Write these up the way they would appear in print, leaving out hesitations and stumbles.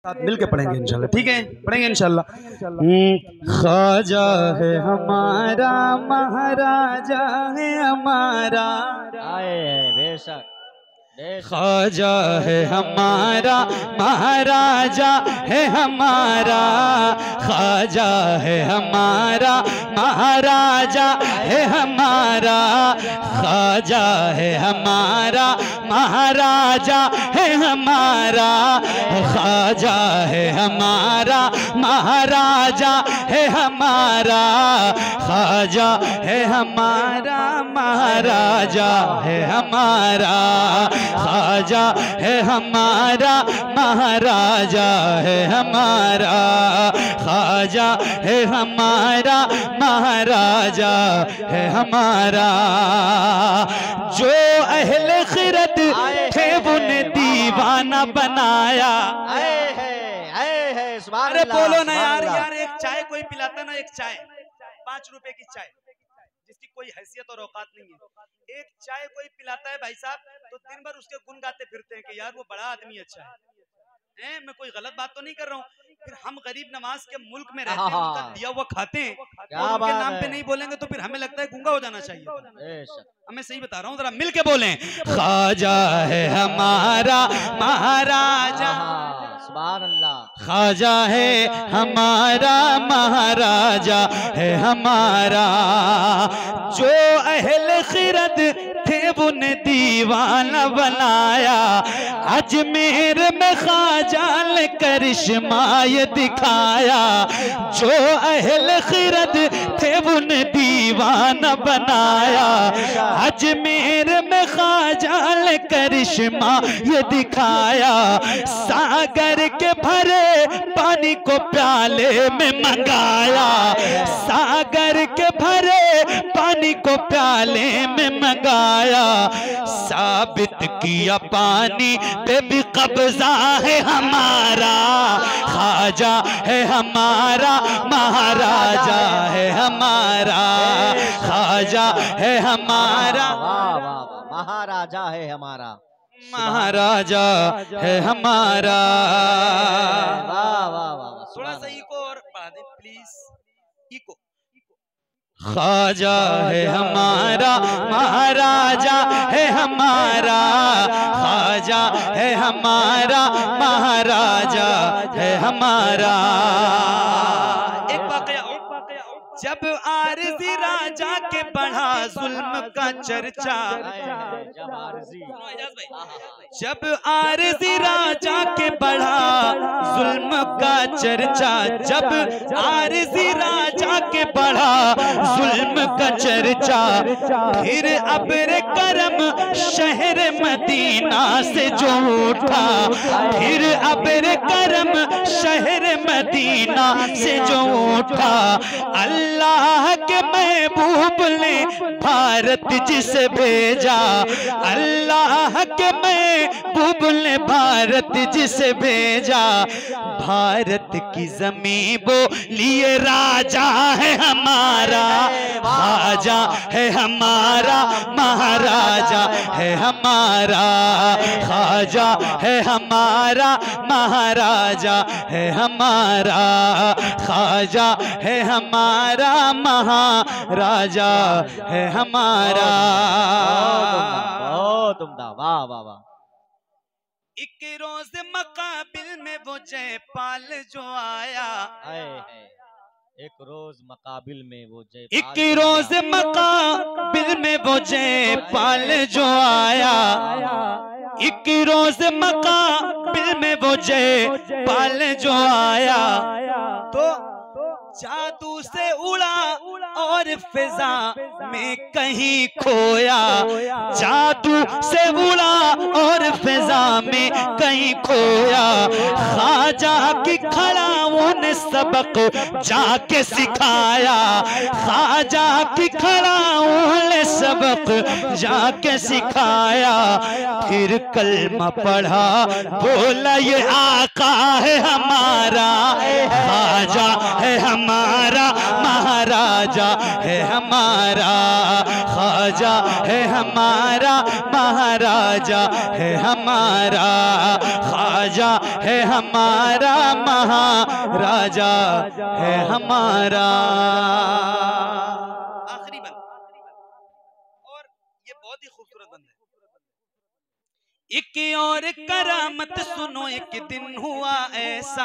साथ मिलके पढ़ेंगे इंशाल्लाह। ठीक है, पढ़ेंगे इंशाल्लाह। ख्वाजा है हमारा, महाराजा है हमारा, बेशक ख्वाजा है हमारा, महाराजा है हमारा, ख्वाजा है हमारा, महाराजा है हमारा, ख्वाजा है हमारा, महाराजा है हमारा, ख्वाजा है हमारा, महाराजा है हमारा, ख्वाजा है हमारा, महाराजा है हमारा, ख्वाजा है हमारा, महाराजा है हमारा, ख्वाजा है हमारा, महाराजा है हमारा। जो अहले खिरत थे उन्हें दीवाना बनाया। अरे बोलो ना यार, एक चाय कोई पिलाता ना, एक चाय 5 रुपए की चाय जिसकी कोई हैसियत और औकात नहीं है, एक चाय कोई पिलाता है भाई साहब, तो दिन भर उसके गुण गाते फिरते हैं कि यार वो बड़ा आदमी अच्छा है। मैं कोई गलत बात तो नहीं कर रहा हूँ। फिर हम गरीब नवाज के मुल्क में रहते हैं, उनका दिया हुआ खाते हैं और उनके नाम पे नहीं बोलेंगे तो फिर हमें लगता है गूंगा हो जाना चाहिए। हमें सही बता रहा हूँ, जरा मिल के बोलें। ख्वाजा है हमारा, महाराजा, सुभान अल्लाह, ख्वाजा है हमारा, महाराजा है हमारा। जो अहले खिरत थे उन्हें दीवाना बनाया, अजमेर में ख्वाजा ने करिश्मा ये दिखाया। जो अहले खिरत थे उन्हें दीवाना बनाया, अजमेर में ख्वाजा ने करिश्मा ये दिखाया। सागर के भरे पानी को प्याले में मंगाया, सागर के भरे पानी को प्याले में मंगाया। साबित किया पानी पे भी कब्जा है हमारा, ख्वाजा है हमारा, महाराजा है हमारा, ख्वाजा है हमारा, महाराजा है हमारा, महाराजा है हमारा। थोड़ा सा इको और बढ़ा दे प्लीज, इको। ख्वाजा है हमारा, महाराजा है हमारा, ख्वाजा है हमारा, महाराजा है हमारा। एक वाकया, जब आरज़ी राजा के बढ़ा जुल्म का चर्चा, जब आरज़ी राजा के बढ़ा जुल्म का चर्चा, जब आरज़ी राजा के बढ़ा जुल्म का चर्चा, फिर अब्र करम शहर मदीना से जो उठा, फिर अब्र करम शहर मदीना से जो उठा। अल्लाह के महबूब ने भारत जिसे भेजा, अल्लाह के महबूब ने भारत जिसे भेजा। भारत की ज़मीं बोलिए राजा है हमारा, ख्वाजा है हमारा, महाराजा है हमारा, ख्वाजा है हमारा, महाराजा है हमारा, ख्वाजा है हमारा, महाराजा है हमारा। वाह वाह वाह। एक रोज मकाबिल में वो जयपाल जो आया, एक रोज मकाबिल में वो एक रोज मकाबिल में वो जयपाल जो आया, एक रोज मकाबिल में वो जयपाल जो आया। तो जादू से उड़ा और फिजा में कहीं खोया, जादू से उड़ा और फिजा में कहीं खोया। ख्वाजा की खड़ाओं ने सबक जाके सिखाया, ख्वाजा की खड़ाओं ने सबक जाके सिखाया। फिर कलमा पढ़ा, बोला ये आका है हमारा, ख्वाजा है हमारा, महाराजा महाराजा है हमारा, ख्वाजा है हमारा, महाराजा है हमारा, ख्वाजा है हमारा, महाराजा है हमारा। आखिरी बंद, और ये बहुत ही खूबसूरत बंद है। एक और करामत सुनो, एक दिन हुआ ऐसा,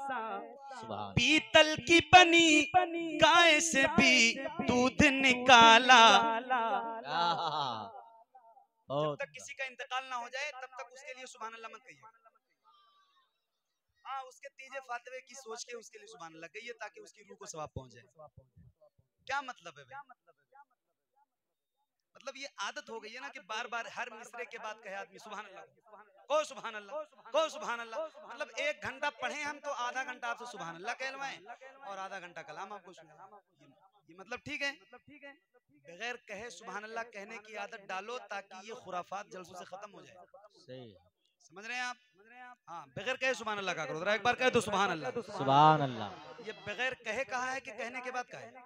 पीतल की बनी गाय से भी दूध निकाला। जब तक किसी का इंतकाल ना हो जाए तब तक उसके लिए सुभान अल्लाह मत कहिए। हाँ, उसके तीजे फातिवे की सोच के उसके लिए सुभान अल्लाह कहिए ताकि उसकी रूह को सवाब पहुंच जाए। क्या मतलब है भाई? मतलब ये आदत हो गई है ना कि बार बार हर मिसरे के बाद कहे आदमी सुभान अल्लाह, को सुभान अल्लाह, को सुभान अल्लाह। मतलब 1 घंटा पढ़े हम तो आधा घंटा आपसे सुभान अल्लाह कहलवाएं और आधा घंटा कलाम आपको सुनाएं। ये मतलब ठीक है? बगैर कहे सुभान अल्लाह कहने की आदत डालो ताकि ये खुराफात जल्सों से खत्म हो जाए। सही, समझ रहे हैं आप? हाँ, बगैर कहे सुभान अल्लाह का करो। एक बार कहे तो सुभान अल्लाह, सुभान अल्लाह। ये बगैर कहे कहा है कि कहने के बाद कहा है?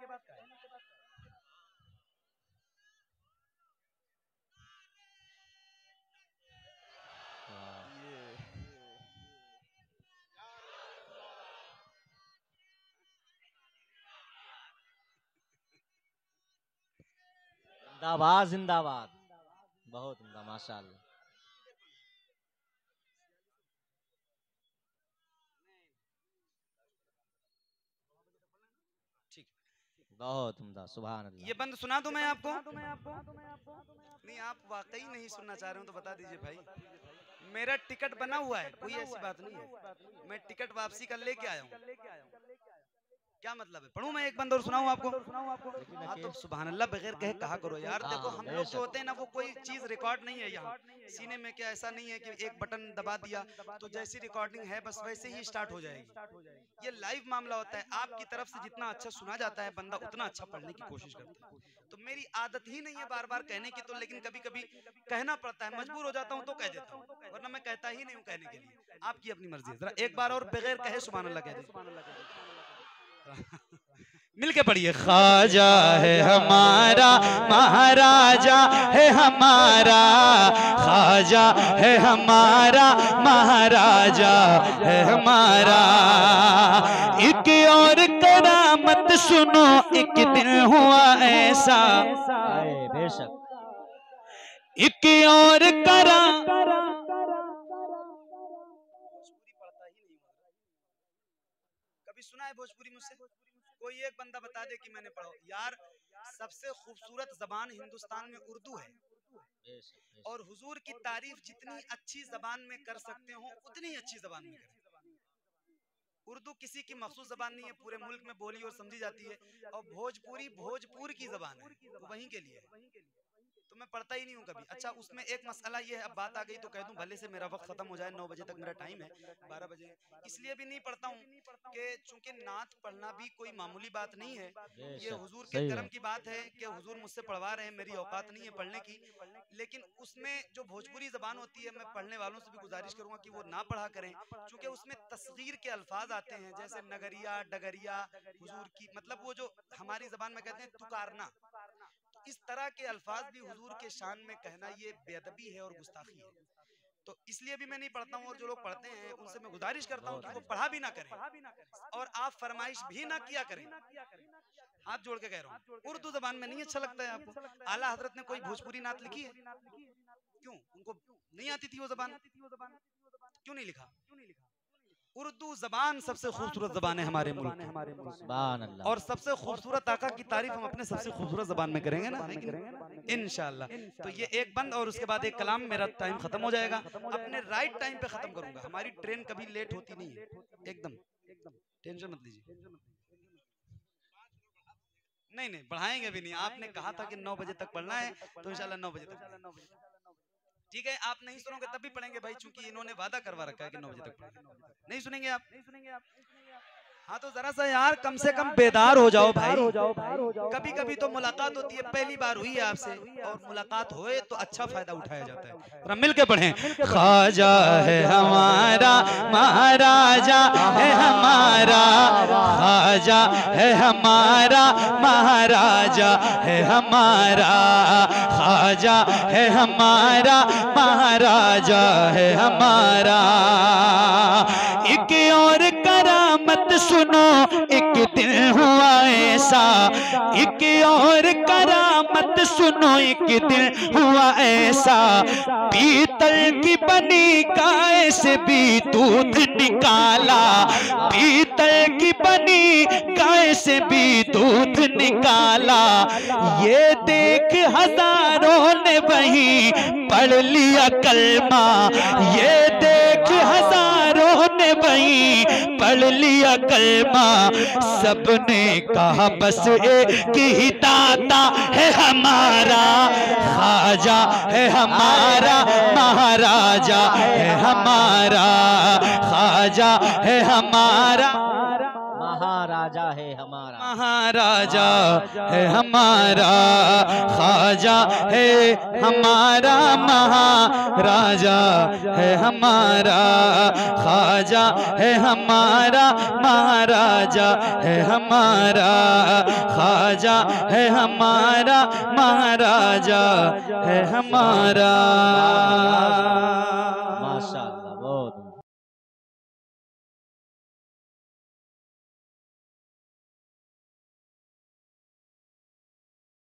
जिंदाबाद जिंदाबाद, बहुत उम्दा, माशाअल्लाह। ठीक, बहुत उम्दा, सुभान अल्लाह। ये बंद सुना दूं मैं आपको? नहीं, आप वाकई नहीं सुनना चाह रहे हो तो बता दीजिए भाई। मेरा टिकट बना हुआ है, कोई ऐसी बात नहीं है। मैं टिकट वापसी का लेके आया हूँ। क्या मतलब है? पढ़ूं मैं एक बंद और सुनाऊं आपको? हाँ तो सुभान अल्लाह बगैर कहे कहा करो यार। देखो हम लोग जो होते हैं ना वो कोई चीज रिकॉर्ड नहीं है यहाँ सीने में। क्या ऐसा नहीं है कि एक बटन दबा दिया तो जैसी रिकॉर्डिंग है बस वैसे ही स्टार्ट हो जाएगी। ये लाइव मामला होता है। आपकी तरफ से जितना अच्छा सुना जाता है बंदा उतना अच्छा पढ़ने की कोशिश करता है। तो मेरी आदत ही नहीं है बार बार कहने की, तो लेकिन कभी कभी कहना पड़ता है, मजबूर हो जाता हूँ तो कह देता हूँ, वरना मैं कहता ही नहीं हूँ कहने के लिए। आपकी अपनी मर्जी है। जरा एक बार और बगैर कहे सुभान अल्लाह कह दीजिए। मिलके पढ़िए। ख्वाजा है हमारा, महाराजा है हमारा, ख्वाजा है हमारा, महाराजा है हमारा। एक और करामत सुनो, एक दिन हुआ ऐसा, बेशक एक और करा। भोजपुरी पढ़ता ही नहीं। कभी सुना है भोजपुरी मुझसे? कोई एक बंदा बता दे कि मैंने पढ़ा यार। सबसे खूबसूरत जबान हिंदुस्तान में उर्दू है, और हुजूर की तारीफ जितनी अच्छी जबान में कर सकते हो उतनी अच्छी जबान में करें। उर्दू किसी की मखसूस जबान नहीं है, पूरे मुल्क में बोली और समझी जाती है। और भोजपुरी भोजपुर की जबान है, तो वहीं के लिए तो मैं पढ़ता ही नहीं हूँ कभी। अच्छा, उसमें एक मसला ये है, अब बात आ गई तो कह दूं भले से मेरा वक्त खत्म हो जाए। 9 बजे तक मेरा टाइम है, 12 बजे इसलिए भी नहीं पढ़ता हूँ कि चूंकि नात पढ़ना भी कोई मामूली बात नहीं है। ये हुजूर के करम की बात है कि हुजूर मुझसे पढ़वा रहे हैं, मेरी औकात नहीं है पढ़ने की। लेकिन उसमें जो भोजपुरी जबान होती है, मैं पढ़ने वालों से भी गुजारिश करूंगा कि वो ना पढ़ा करें, क्योंकि उसमें तस्गीर के अल्फाज आते हैं, जैसे नगरिया, डगरिया, हुजूर की, मतलब वो जो हमारी जबान में कहते हैं तुकारना। इस तरह के अल्फाज भी हुजूर के शान में कहना ये बेअदबी है और गुस्ताखी है। तो इसलिए भी मैं नहीं पढ़ता हूँ, और जो लोग पढ़ते हैं उनसे मैं गुजारिश करता हूँ कि वो पढ़ा भी ना करें, और आप फरमाइश भी ना किया करें। हाथ जोड़ के कह रहा हूँ, उर्दू जबान में नहीं अच्छा लगता है आपको। आला हजरत ने कोई भोजपुरी नात लिखी है? क्यों? उनको नहीं आती थी वो जबान, क्यों नहीं लिखा? उर्दू जबान सबसे खूबसूरत जबान है हमारे मुल्क में, और सबसे खूबसूरत आका की तारीफ हम अपने सबसे खूबसूरत जबान में करेंगे ना, इंशाअल्लाह। तो ये एक बंद और उसके बाद एक कलाम, मेरा टाइम खत्म हो जाएगा। अपने राइट टाइम पे खत्म करूंगा, हमारी ट्रेन कभी लेट होती नहीं है, एकदम टेंशन मत लीजिए। नहीं नहीं, बढ़ाएंगे भी नहीं। आपने कहा था कि 9 बजे तक पढ़ना है, तो इंशाल्लाह 9 बजे तक। ठीक है, आप नहीं सुनोगे तब भी पढ़ेंगे भाई, चूंकि इन्होंने वादा करवा रखा है कि 9 बजे तक पढ़ेंगे। नहीं सुनेंगे आप? हाँ तो जरा सा यार कम से कम बेदार हो जाओ भाई। कभी कभी तो मुलाकात होती है, पहली बार हुई है आपसे, और मुलाकात होए तो अच्छा फायदा उठाया जाता है। जरा मिल के पढ़ें। ख्वाजा है हमारा महाराजा है हमारा, ख्वाजा है हमारा महाराजा है हमारा, ख्वाजा है हमारा महाराजा है हमारा। एक और करामत सुनो, एक दिन हुआ ऐसा, एक और करामत सुनो, एक दिन हुआ ऐसा, पीतल की बनी गाय से भी दूध निकाला, पीतल की बनी गाय से भी दूध निकाला। ये देख हजारों ने वहीं पढ़ लिया कलमा, ये देख हजारों ने वहीं पढ़ लिया कलमा। सबने कहा बस एक ही दाता है हमारा, ख्वाजा है हमारा महाराजा है हमारा, ख्वाजा है हमारा महाराजा है हमारा, महाराजा है हमारा, ख्वाजा है हमारा महाराजा है हमारा, ख्वाजा है हमारा महाराजा है हमारा, ख्वाजा है हमारा महाराजा है हमारा।